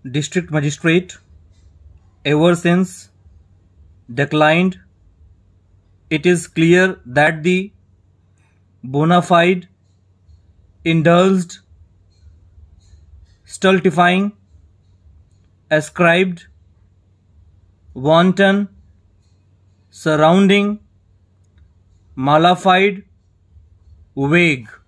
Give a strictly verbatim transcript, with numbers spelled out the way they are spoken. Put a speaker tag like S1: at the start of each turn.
S1: District Magistrate ever since declined. It is clear that the bona fide, indulged, stultifying, ascribed, wanton, surrounding, malafide, vague,